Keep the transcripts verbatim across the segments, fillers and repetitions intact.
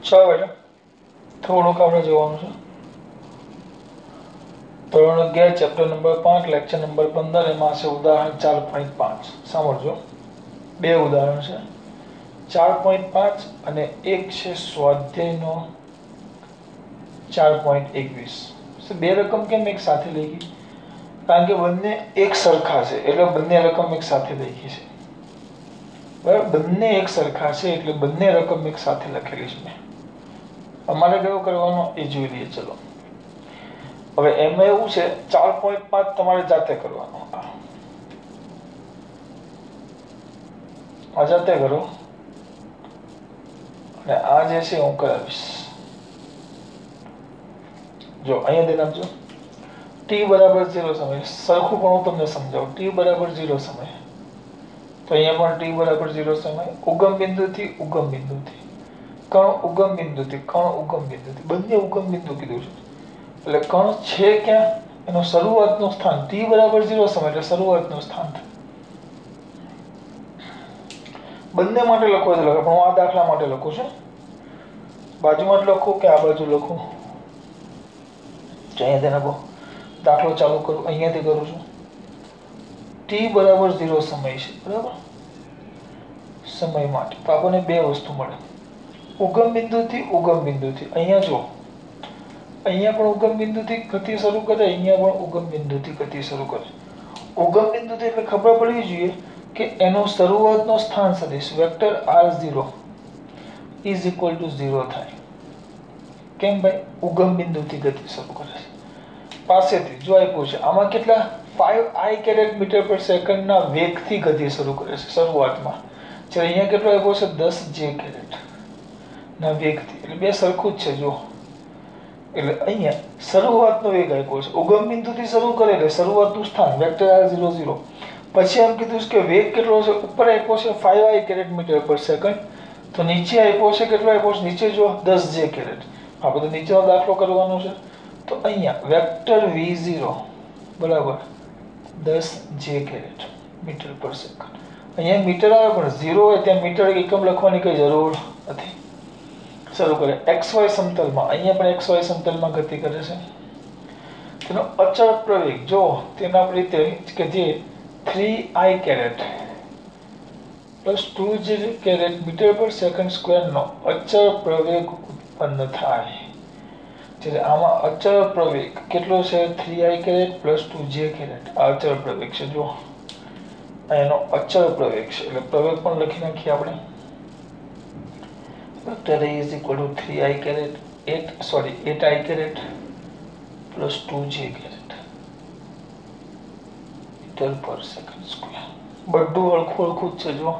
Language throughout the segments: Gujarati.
છ બેટા થોડુંક આપણે જોવાનું છે. ધોરણ અગિયાર ચેપ્ટર નંબર પાંચ લેક્ચર નંબર પંદર એમાં છે ઉદાહરણ ચાર પોઈન્ટ પાંચ. સાંભળજો, બે ઉદાહરણ છે, ચાર પોઈન્ટ પાંચ અને એક છે સ્વાધ્યાયનો ચાર પોઈન્ટ એકવીસ. બે રકમ કેમ એક સાથે લખી? કારણ કે બંને એક સરખા છે એટલે બંને રકમ એક સાથે લખી છે. બરાબર, બંને એક સરખા છે એટલે બંને રકમ એક સાથે લખેલી છે. અમારે કયો કરવાનો એ જોઈ લઈએ. ચલો હવે એમાં એવું છે ચાર પોઈન્ટ પાંચ તમારે જાતે કરવાનો. આ જાતે કરો અને આ જે છે હું કરાવીશ. જો અહીંયા ધ્યાન આપજો. ટી બરાબર ઝીરો સમય સરખું પણ હું તમને સમજાવું. ટી બરાબર ઝીરો સમય તો અહીંયા પણ ટી બરાબર ઝીરો સમય ઉગમ બિંદુથી ઉગમ બિંદુથી કણ ઉગમ બિંદુથી કણ ઉગમ બિંદુથી બંને ઉગમ બિંદુ કીધું છે એટલે કણ છે ક્યાં એનું શરૂઆતનું સ્થાન. ટી બરાબર ઝીરો સમય એટલે શરૂઆતનું સ્થાન થાય. બંને માટે લખો તો લખો, પણ હું આ દાખલા માટે લખું છું. બાજુમાં જ લખું કે આ બાજુ લખું? અહીંયા તેને બહુ દાખલો ચાલુ કરું, અહીંયાથી કરું છું. ટી બરાબર ઝીરો સમય છે, બરાબર, સમય માટે તો આપણને બે વસ્તુ મળે. ઉગમ બિંદુથી ઉગમ બિંદુથી અહીંયા જો અહીંયા પણ ઉગમ બિંદુથી ગતિ શરૂ કરે, અહીંયા પણ ઉગમ બિંદુથી ગતિ શરૂ કરે. ઉગમ બિંદુથી એટલે ખબર પડવી જોઈએ કે એનો શરૂઆતનો સ્થાન સદિશ vector R zero is equal to zero થાય. કેમ ભાઈ? ઉગમ બિંદુથી ગતિ શરૂ કરે છે પાસેથી. જો આપ્યું છે આમાં કેટલા ફાઈવ આઈ કેરેટ મીટર પર સેકન્ડના વેગથી ગતિ શરૂ કરે છે શરૂઆતમાં. જ્યારે અહીંયા કેટલો આપ્યો છે? દસ જે કેરેટ ના વેગથી. એટલે બે સરખું જ છે. જો એટલે અહીંયા શરૂઆતનો વેગ આપ્યો છે. ઉગમ બિંદુથી શરૂ કરે એટલે શરૂઆતનું સ્થાન વેક્ટર આર ઝીરો ઝીરો. પછી એમ કીધું છે કે વેગ કેટલો છે? ઉપર આપ્યો છે five I caret metre per second, તો નીચે આપ્યો છે કેટલો આપ્યો છે? નીચે જો દસ જે કેરેટ. આપણે તો નીચેનો દાખલો કરવાનો છે તો અહીંયા વેક્ટર વી ઝીરો બરાબર દસ જે કેરેટ મીટર પર સેકન્ડ. અહીંયા મીટર આવે પણ ઝીરો હોય ત્યાં મીટર એકમ લખવાની કઈ જરૂર નથી. શરૂ કરે એક્સ વાય સમતલમાં. અહીંયા પણ એક્સ વાય સમતલમાં ગતિ કરે છે. તેનો અચળ પ્રવેગ જો તેના રીતે કે જે three i caret plus two j caret metre per second સ્ક્વેરનો અચળ પ્રવેગ ઉત્પન્ન થાય. જ્યારે આમાં અચળ પ્રવેગ કેટલો છે? Three i caret plus two j caret. આ અચળ પ્રવેગ છે. જો એનો અચળ પ્રવેગ છે એટલે પ્રવેગ પણ લખી નાખીએ આપણે. Vector A is equal to three i caret eight sorry eight i caret plus two j caret metre per second square. બધું હળખું હળખું જ છે. જો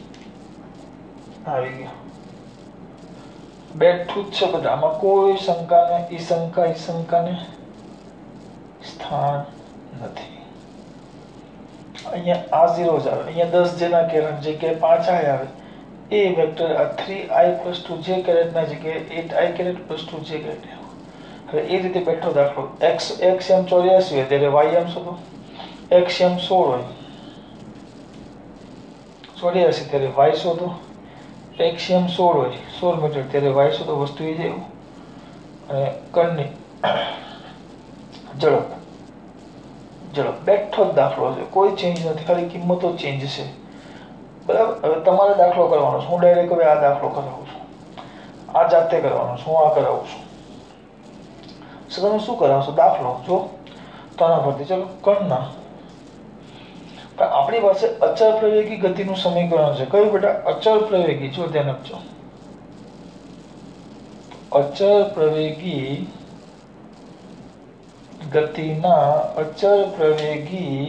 આવી ગયું, બેઠું જ છે બધા. આમાં કોઈ શંકાને ઈ શંકા ઈ શંકાને સ્થાન નથી. અહીંયા આ ઝીરો જ આવે. અહીંયા દસ જેના કેરેટ જગ્યાએ પાંચ આઈ આવે એ વેક્ટર આ three i plus two j કેરેટના જગ્યાએ eight i caret plus two j caret. હવે એ રીતે બેઠો દાખલો એક્સ એક્સ એમ ચોર્યાસી હોય ત્યારે વાય એમ શોધો. એક્સ એમ સોળ હોય ચોર્યાસી ત્યારે વાય શોધો. એક્સ એમ સોળ હોય સોળ મીટર ત્યારે વાય શોધો. વસ્તુ એ જેવું. અને કણની ઝડપ ઝડપ બેઠો જ દાખલો છે, કોઈ ચેન્જ નથી, ખાલી કિંમતો ચેન્જ છે. બરાબર. હવે તમારે દાખલો કરવાનો છે. હું ડાયરેક્ટ હવે આ દાખલો કરાવું છું. આ જાતે કરવાનો છું. હું આ કરાવું છું. તમે શું કરાવશો? દાખલો જો તણા પરથી. ચલો કણના પણ આપણી પાસે અચળ પ્રવેગી ગતિનું સમીકરણ છે. કયું બેટા? અચળ પ્રવેગી. જો ધ્યાન આપજો. અચળ પ્રવેગી ગતિના અચળ પ્રવેગી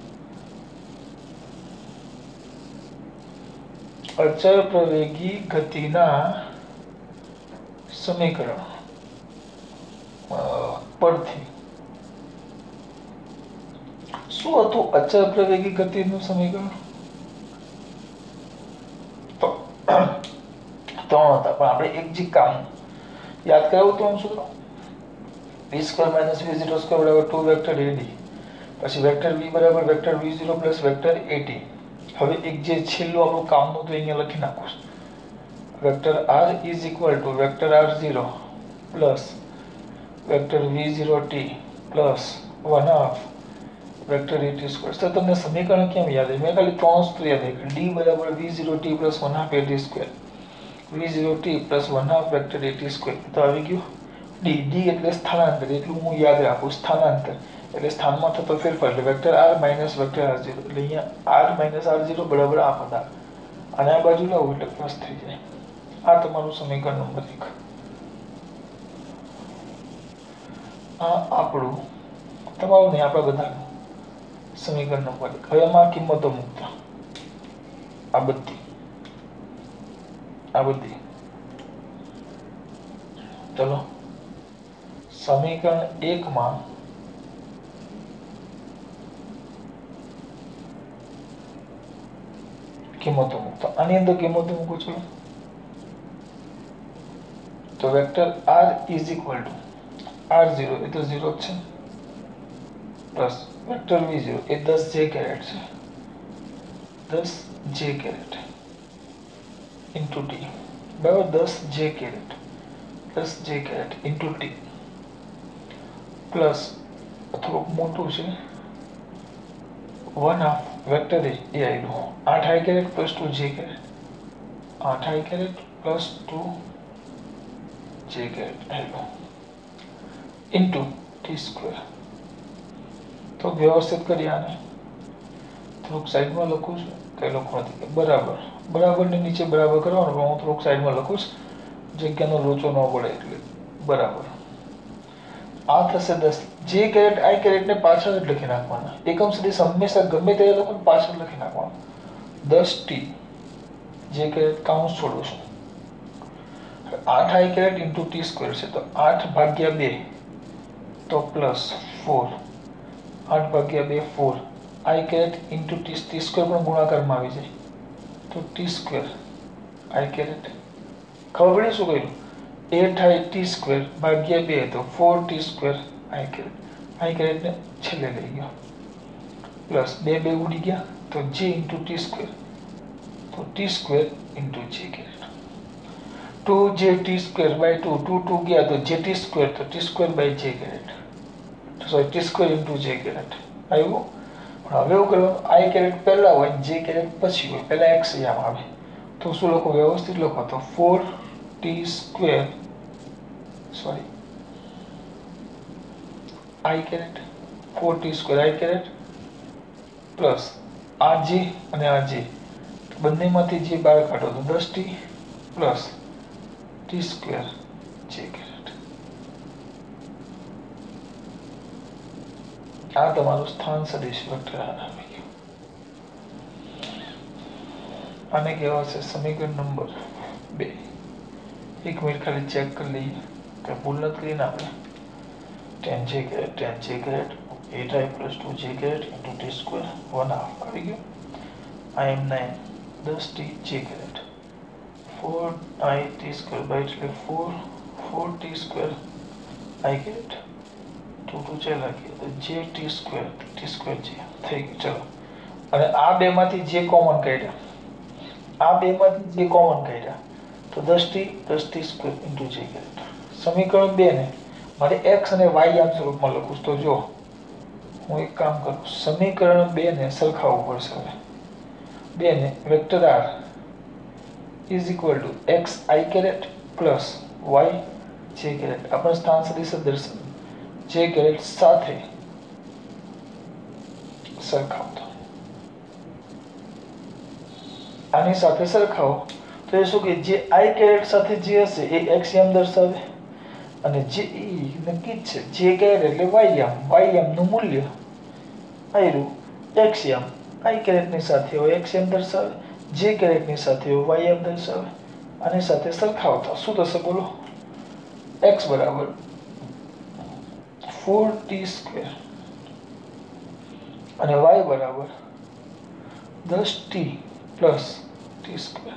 અચળ પ્રવેગી ગતિના સમીકરણ પરથી શું હતું? અચળ પ્રવેગી ગતિનું સમીકરણ તો ત્રણ હતા, પણ આપણે એક જે કામ યાદ કરાવું તો શું? v square minus v zero square બરાબર ટુ વેક્ટર એડી, પછી વેક્ટર v બરાબર vector v zero plus vector a t. હવે એક જે છેલ્લું આપણું કામનું તો અહીંયા લખી નાખું. Vector r is equal to vector R zero plus vector v zero t plus one half vector a t square. તો તમને સમીકરણ કેમ યાદ છે? મેં ખાલી ત્રણ સૂત્ર યાદ રાખ્યું. ડી બરાબર v zero t plus one half a t square, v zero t plus one half vector a t square. તો આવી ગયું ડી. ડી એટલે સ્થાનાંતર, એટલું હું યાદ રાખું. સ્થાનાંતર એટલે સ્થાનમાં થતો ફેરફાર, એટલે vector r minus vector R zero. એટલે અહીંયા આર માઇનસ આર ઝીરો બરાબર આ પદ આવે અને આ બાજુ લાવું એટલે પ્લસ થઈ જાય. આ તમારું સમીકરણ નંબર એક. આ આપણું તમારું નહીં, આપણા બધાનું સમીકરણ નંબર એક. હવે આમાં કિંમતો મૂકતા આ બધી આ બધી ચલો સમીકરણ એક માં કિંમતો મૂકતા. આની અંદર કિંમતો મૂકો છો તો vector r is equal to r zero એ તો ઝીરો જ છે પ્લસ વેક્ટર વી ઝીરો એ દસ જે કેરેટ છે, દસ જે કેરેટ ઇન્ટુ ટી બરાબર. દસ જે કેરેટ દસ જે કેરેટ ઇન્ટુ ટી પ્લસ થોડુંક મોટું છે વન હાફ વેક્ટર એ એ આવ્યું આઠ i caret plus two j caret, આઠ i caret plus two j caret આવ્યું ઇન્ટુ ટી સ્ક્વેર. તો વ્યવસ્થિત કરી આને થોડુંક સાઈડમાં લખું છું, કંઈ લખવું નથી. બરાબર બરાબરની નીચે બરાબર કરવાનું, પણ હું થોડુંક સાઈડમાં લખું છું, જગ્યાનો લોચો ન પડે એટલે. બરાબર આ થશે દસ જે કેરેટ આઈ કેરેટને પાછળ જ લખી નાખવાના. એકમ સદિશ હંમેશા ગમે તે લખો પાછળ લખી નાખવાનું. દસ ટી જે કેરેટ કાઉન્સ છોડું છું. આઠ i caret into t square છે તો આઠ ભાગ્યા બે તો પ્લસ ફોર, આઠ ભાગ્યા બે four i caret into t t square પણ ગુણાકારમાં આવી જાય તો ટી સ્ક્વેર આઈ કેરેટ. ખબર પડી શું કહ્યું? એટ આઈ ટી સ્ક્વેર ભાગ્યા બે તો four t square i caret. I કેરેટને છેલ્લે લઈ ગયો પ્લસ બે બે ઉડી ગયા તો જે ઇન્ટુ ટી સ્ક્વેર તો t square into j caret. Two j t square by two two two ગયા તો જે ટી સ્ક્વેર તો t square by j caret, sorry t square into j caret આવ્યું. પણ હવે એવું કરવાનું આઈ કેરેટ પહેલા હોય જે કેરેટ પછી હોય. પહેલા એક્સ આમ આવે તો શું લખો? વ્યવસ્થિત લખો તો four t square sorry i caret four t square i caret plus આ જે અને આ જે બંનેમાંથી જે બહાર કાઢો તો દસ t plus t square j caret. આ તમારું સ્થાન સદિશ વેક્ટર આવી ગયું. આને કહેવાશે સમીકરણ નંબર બે. એક મિનિટ ખાલી ચેક કરી લઈએ કે ભૂલ નથી કરીને આપણે. Ten j caret ten j caret eight i plus two j caret into t square one half આવી ગયું. આઈ એમ નાઇન દસ t j caret four i t square by એટલે four four t square i caret two two j લાગીએ તો j t square t square જે થઈ ગયું. ચલો અને આ બેમાંથી જે કોમન કાઢ્યા આ બેમાંથી જે કોમન કાઢ્યા તો દસ ટી દસ t square into j caret. સમીકરણ બે ને મારે એક્સ અને વાય આમ સ્વરૂપમાં લખું તો જો હું એક કામ કરું સમીકરણ બે ને સરખાવવું પડશે. હવે બે ને vector r is equal to x i caret plus y j caret આપણે સ્થાન સદિશ દર્શાવે જે કેરેટ સાથે સરખાવતો. આની સાથે સરખાવો તો એ શું કે જે આઈ કેરેટ સાથે જે હશે એ એક્સ એમ દર્શાવે અને જે નક્કી જ છે જે કેરેટ એટલે વાય એમ વાય એમ નું મૂલ્ય આયરું એક્સ એમ આઈ કેરેટ ની સાથે હોય એક્સ એમ દર્શાવે, જે કેરેટ ની સાથે હોય વાય એમ દર્શાવે. આની સાથે સરખાવતા શું થશે બોલો? એક્સ બરાબર ફોર ટી સ્ક્વેર અને વાય બરાબર દસ ટી પ્લસ ટી સ્ક્વેર.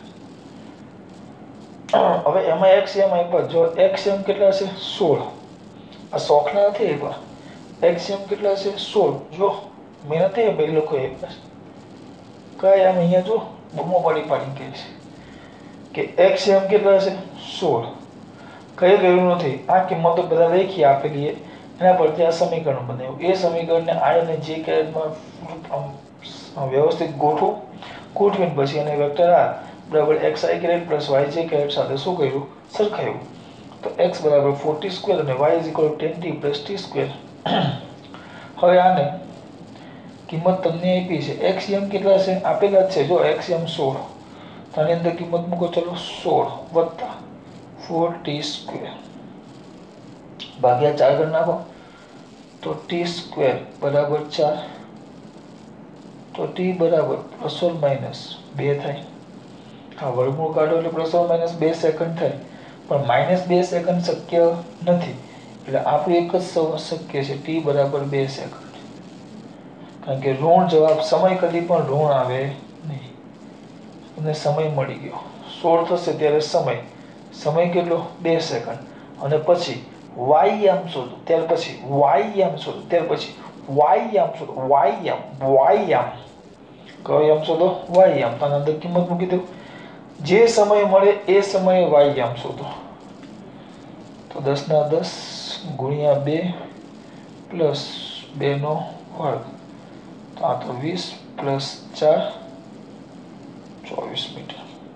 હવે એમાં એક્સ એમ આપ્યા જો એક્સ એમ કેટલા છે સોળ. આ શોખના નથી આપ્યા. એક્સ એમ કેટલા છે સોળ. જો મેં નથી આપ્યા એ લોકો આપ્યા કઈ આમ અહીંયા જો બમો પાડી પાડી કહે છે કે એક્સએમ કેટલા છે સોળ. કઈ કર્યું નથી, આ કિંમતો બધા લખી આપેલી એના પરથી આ સમીકરણ બનાવ્યું. એ સમીકરણને આઈ અને જે કેરેટમાં વ્યવસ્થિત ગોઠવો. ગોઠવીને પછી એને વેક્ટર આર બરાબર x i caret plus y j caret સાથે શું કર્યું સરખાયું. તો એક્સ બરાબર ફોર્ટી સ્ક્વેર અને y is equal to ten t plus t square. હવે આને કિંમત તમને આપી છે એક્સએમ કેટલા છે આપેલા જ છે. જો એક્સએમ સોળ, તો આની અંદર કિંમત મૂકો ચલો સોળ વત્તા ફોર ટી સ્ક્વેર ભાગ્યા ચાર કરી નાખો તો ટી સ્ક્વેર બરાબર ચાર. તો ટી બરાબર પ્લસ ઓર માઇનસ બે થાય. હા, વર્ગમૂળ કાઢો એટલે પ્લસ ઓર માઇનસ બે સેકન્ડ થાય, પણ માઇનસ બે સેકન્ડ શક્ય નથી. એટલે આપણું એક જ શક્ય છે, ટી બરાબર બે સેકન્ડ. કારણ કે ઋણ જવાબ સમય કદી પણ ઋણ આવે નહીં. તમને સમય મળી ગયો સોળ થશે ત્યારે સમય સમય કેટલો બે સેકન્ડ. અને પછી વાય આમ શોધો, ત્યાર પછી વાય આમ શોધો, ત્યાર પછી વાય આમ શોધો, વાય આમ વાય આમ કયો આમ શોધો વાય આમ. તો આની અંદર કિંમત મૂકી દો, જે સમય મળે એ સમયે વાય આમ શોધો. તો દસ ના દસ ગુણ્યા બે પ્લસ બે નો વર્ગ, તો આ તો વીસ પ્લસ ચાર ચોવીસ મીટર.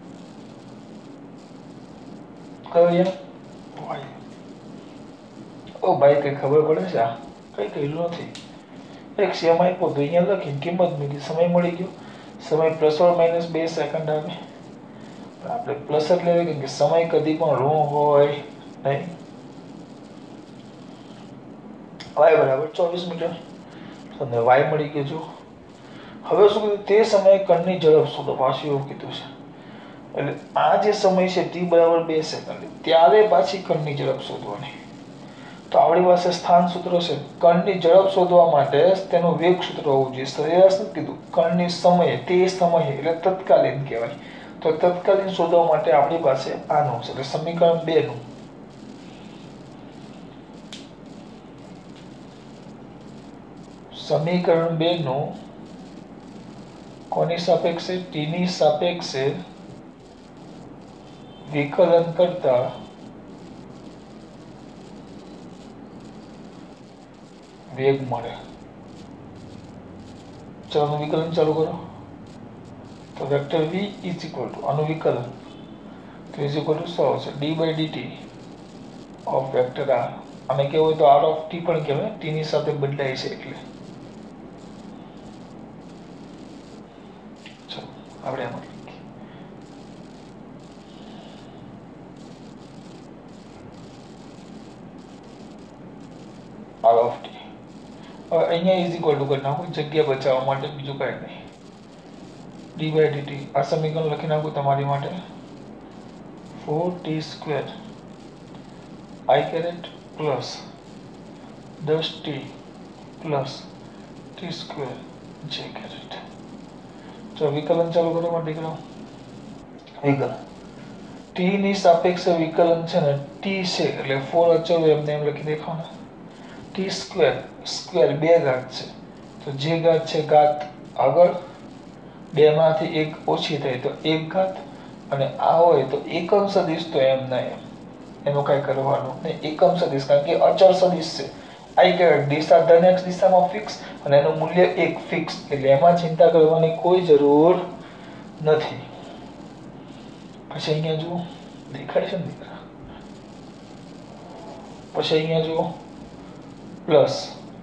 કયો યાર વાય. ઓ ભાઈ કઈ ખબર પડે છે? આ કઈ કહેલું નથી. એક સેમ આપ્યો તો અહીંયા લખીને કિંમત મૂકી, સમય મળી ગયો. સમય પ્લસ ઓર માઇનસ બે સેકન્ડ આવે. આપણે પ્લસ જ લેવા કેમ કે સમય કદી પણ ઋણ હોય નહીં. વાય બરાબર ચોવીસ મીટર. તમને વાય મળી ગયો. જો હવે શું કીધું, તે સમયે કણની ઝડપ શોધો. પાછું એવું કીધું છે. એટલે આ જે સમય છે ટી બરાબર બે સેકન્ડ, ત્યારે પાછી કણની ઝડપ શોધવાની. તો આપણી પાસે સ્થાન સૂત્ર છે. કણની ઝડપ શોધવા માટે તેનું વેગ સૂત્ર હોવું જોઈએ. સરેરાશ નથી કીધું, કણની સમયે તે સમયે એટલે તત્કાલીન કહેવાય. તો તત્કાલીન શોધવા માટે આપણી પાસે આનું છે એટલે સમીકરણ બે નું સમીકરણ બે નું કોની સાપેક્ષે ટી ની સાપેક્ષે વિકલન કરતા વેગ મળે. ચલો વિકલન ચાલુ કરો. તો vector v is equal to આનું વિકલન તો ઇઝ ઇક્વલ ટુ સો છે d by d t of vector r. આને કેવું હોય તો આર ઓફ ટી પણ કહેવાય, ટી ની સાથે બદલાય છે એટલે. ચલો આપણે આમાં લખીએ આર ઓફ ટી. હવે અહીંયા ઇઝ ઇક્વલ ટુ કરી નાખો જગ્યા બચાવવા માટે, બીજું કાંઈ નહીં. ડી બાય ડીટી આ સમીકરણ લખી નાખું તમારી માટે. Four t square i caret plus દસ t plus t square j caret. તો વિકલન ચાલુ કરો મારા દીકરાઓ. વિકલન ટી ની સાપેક્ષે વિકલન છે ને ટી છે એટલે ફોર અચળ એમને એમ લખી દેખાને. ટી સ્ક્વેર સ્ક્વેર બે ઘાત છે તો જે ઘાત છે ઘાત આગળ, બે માંથી એક ઓછી થાય તો એક ઘાત, અને આ હોય તો એકમ સદિશ તો એમ ના એમ, એનું કઈ કરવાનું નહીં. એકમ સદિશ કારણ કે અચળ સદિશ છે. આઈ કેરેટ દિશા ધન એક્સ દિશામાં ફિક્સ અને એનું મૂલ્ય એક ફિક્સ, એટલે એમાં ચિંતા કરવાની કોઈ જરૂર નથી. પછી અહીંયા જુઓ દેખાય છે ને દીકરા. પછી અહીંયા જુઓ પ્લસ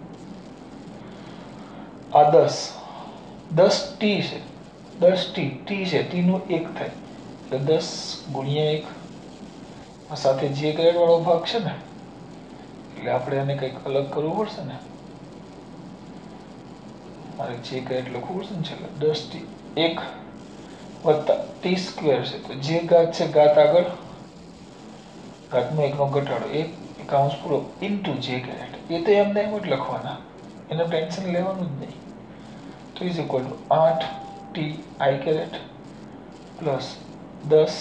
આ દસ દસ ટી છે, દસ ટી ટી છે, ટી નું એક થાય એટલે દસ ગુણ્યા એક. આ સાથે જે ગ્રેડ વાળો ભાગ છે ને એટલે આપણે એને કંઈક અલગ કરવું પડશે ને. મારે જે ગ્રેડ લખવું પડશે ને છેલ્લે દસ ટી એક વત્તા ટી સ્ક્વેર છે તો જે ઘાત છે ઘાત આગળ, ઘાતમાં એકનો ઘટાડો એક એકાઉન્સ પૂરો ઇન્ટુ જે ગ્રેડ. એ તો એમને એમ જ લખવાના, એનું ટેન્શન લેવાનું જ નહીં. તો ઇઝ ઇક્વલ ટુ આઠ ટી આઈ કેરેટ પ્લસ દસ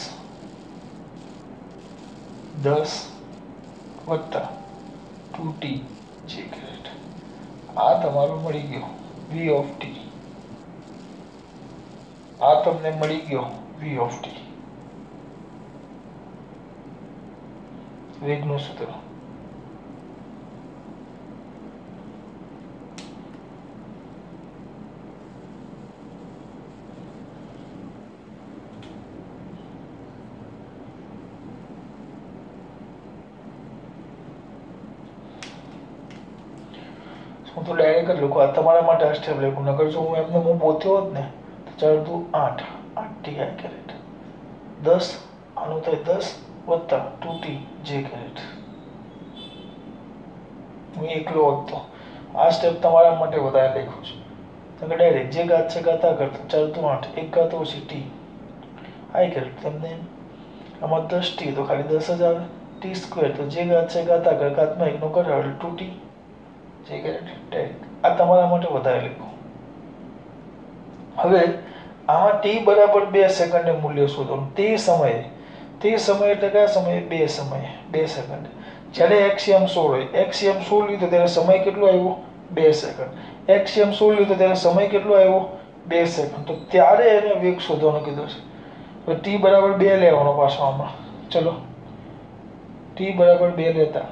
દસ વત્તા ટુ ટી જે કેરેટ. આ તમારું મળી ગયો વી ઓફ ટી. આ તમને મળી ગયો વી ઓફ ટી. વેગનું સૂત્ર હું તો ડાયરેક્ટ જ લખું. આ તમારા માટે આ સ્ટેપ લખું, નકર જો હું એમને હું પોતે હોત ને તો ચાર દુ આઠ આઠ ટી આઈ કેરેટ, દસ આનું થાય દસ વત્તા ટુ ટી જે કેરેટ. હું એકલો હોત તો આ સ્ટેપ તમારા માટે વધારે લખ્યું છે. તમે ડાયરેક્ટ જે ઘાત છે ઘાતા કરતા ચાર દુ આઠ, એક ઘાત ઓછી ટી આઈ કેરેટ. તમને આમાં દસ ટી તો ખાલી દસ જ આવે, ટી સ્ક્વેર તો જે ઘાત છે ઘાતા કર, ઘાતમાં એકનો કરે એટલે two t j caret direct. આ તમારા માટે વધારે લખ્યું. હવે આમાં ટી બરાબર બે સેકન્ડે મૂલ્ય શોધવાનું. તે સમયે, તે સમય એટલે કયા સમયે? બે સમયે, બે સેકન્ડ. જ્યારે એક્સિયમ સોળ હોય, એક્સિયમ સોળ લીધો ત્યારે સમય કેટલો આવ્યો? બે સેકન્ડ. એક્સિયમ સોળ લીધો ત્યારે સમય કેટલો આવ્યો? બે સેકન્ડ. તો ત્યારે એને વેગ શોધવાનું કીધું છે. તો ટી બરાબર બે લેવાનો પાછો આમાં. ચલો ટી બરાબર બે લેતા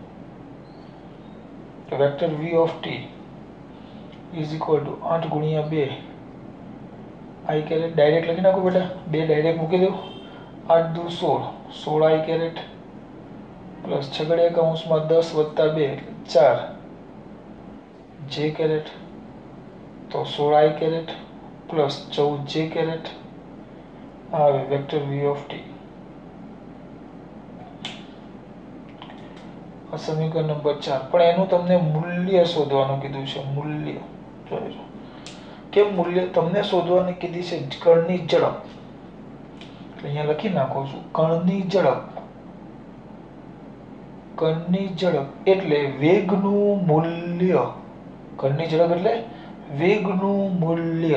તો vector v of t is equal to આઠ ગુણ્યા બે આઈ કેરેટ. ડાયરેક્ટ લખી નાખો બેટા, બે ડાયરેક્ટ મૂકી દો. આઠ દુ સોળ, સોળ આઈ કેરેટ પ્લસ છગડિયા કૌંસમાં દસ વત્તા બે એટલે ચાર જે કેરેટ. તો સોળ આઈ કેરેટ પ્લસ ચૌદ જે કેરેટ આવે વેક્ટર v ઓફ t. આ સમીકરણ નંબર ચાર. પણ એનું તમને મૂલ્ય શોધવાનું કીધું છે. મૂલ્ય જોઈજો કેમ મૂલ્ય તમને શોધવાની કીધી છે? કણની ઝડપ. એટલે અહીંયા લખી નાખો છું કણની ઝડપ. કણની ઝડપ એટલે વેગનું મૂલ્ય. કણની ઝડપ એટલે વેગનું મૂલ્ય.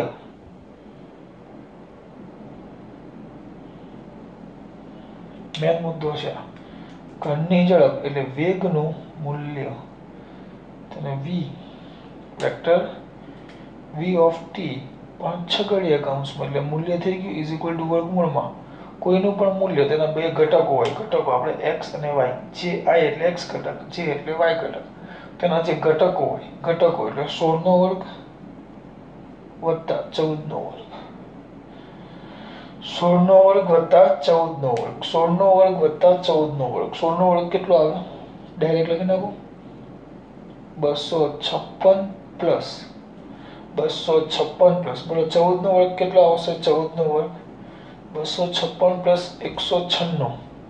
મેન મુદ્દો છે કણની ઝડપ એટલે વેગનું મૂલ્ય. અને v vector v of t પણ છગડીયા કૌંસમાં એટલે મૂલ્ય થઈ ગયું ઇઝ ઇક્વલ ટુ વર્ગમૂળમાં કોઈનું પણ મૂલ્ય, તેના બે ઘટકો હોય. ઘટકો આપણે x અને y. જે i એટલે x ઘટક, જે એટલે y ઘટક. તેના જે ઘટકો હોય, ઘટકો એટલે સોળ નો વર્ગ વત્તા ચૌદ નો વર્ગ. સોળ નો વર્ગ વત્તા ચૌદ નો વર્ગ. સોળ નો વર્ગ વત્તા ચૌદ નો વર્ગ. સોળ નો વર્ગ કેટલો આવે? ડાયરેક્ટ લખી નાખો બસો છપ્પન પ્લસ બસો છપ્પન પ્લસ બોલો ચૌદ નો વર્ગ કેટલો આવશે? ચૌદ નો વર્ગ બસો છપ્પન પ્લસ એકસો છન્નું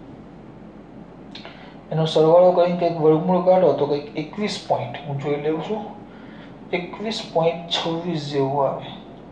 એનો સરવાળો કઈ કંઈક વર્ગમૂળ કાઢો તો કંઈક એકવીસ પોઈન્ટ, હું જોઈ લઉં છું, એકવીસ પોઈન્ટ છવ્વીસ જેવું આવે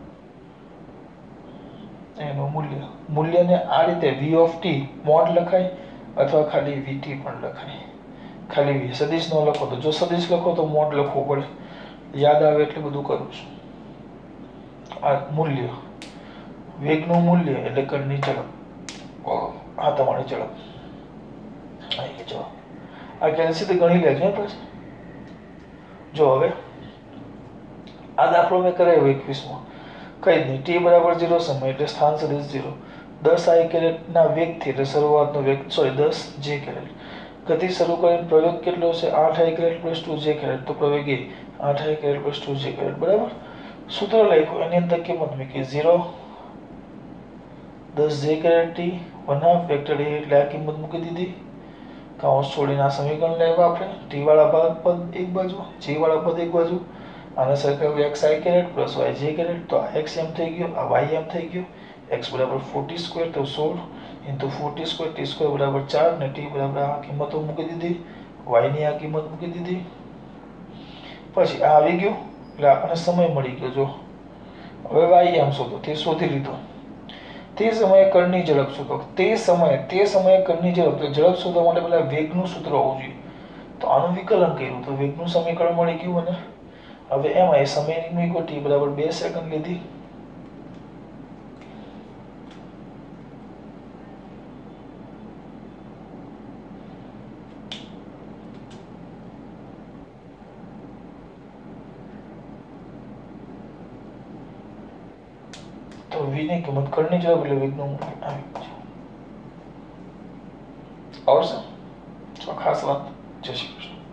એનું મૂલ્ય. મૂલ્યને આ રીતે v ઓફ t મોડ લખાય અથવા ખાલી vt પણ લખાય. ખાલી v સદિશ નો લખો તો, જો સદિશ લખો તો મોડ લખવું પડે. યાદ આવે એટલે બધું કરું છું. આ મૂલ્ય, વેગનું મૂલ્ય એટલે કણની ઝડપ. આ તમારી ઝડપ આવી ગઈ. જો આ કેલ્સીથી ગણી લેજો પછી. જો હવે આ દાખલો મેં કરાવ્યો એકવીસમાં. કઈ નહીં, ટી બરાબર ઝીરો સમય એટલે સ્થાન સદિશ ઝીરો. દસ આઈ કેરેટ ના વેગથી એટલે શરૂઆતનો વેગ સોરી દસ જે કેરેટ. ગતિ શરૂ કરીને પ્રવેગ કેટલો છે? આઠ i caret plus two j caret. તો પ્રવેગ એ આઠ i caret plus two j caret. બરાબર. સૂત્ર લખ્યું, એની અંદર કિંમત મૂકી ઝીરો દસ જે caret t one half vector a એટલે આ કિંમત મૂકી દીધી. કૌંસ છોડીને આ સમીકરણ લેવા આપણે. ટી વાળા ભાગ પદ એક બાજુ, જે વાળા પદ એક બાજુ. આને સરખાવ્યું x i caret plus y j caret. તો આ એક્સ એમ થઈ ગયો, આ વાય એમ થઈ ગયો. એક્સ બરાબર ફોર્ટી સ્ક્વેર તો સોળ into forty square, t square બરાબર ચાર ને ટી બરાબર આ કિંમતો મૂકી દીધી. વાયની આ કિંમત મૂકી દીધી. પછી આ આવી ગયું એટલે આપણને સમય મળી ગયો. જો હવે વાય એમ શોધો, તે શોધી લીધો. તે સમયે કણની ઝડપ શોધો. તે સમયે તે સમયે કણની ઝડપ, તો ઝડપ શોધવા માટે પહેલા વેગનું સૂત્ર હોવું જોઈએ. તો આનું વિકલન કર્યું તો વેગનું સમીકરણ મળી ગયું. અને હવે એમાં એ સમયની ટી બરાબર બે સેકન્ડ લીધી. તો v ની કિંમત કણની ઝડપ એટલે વેગનું મૂલ્ય આવી ગયું. આવડશે? તો ખાસ વાત. જય શ્રી કૃષ્ણ.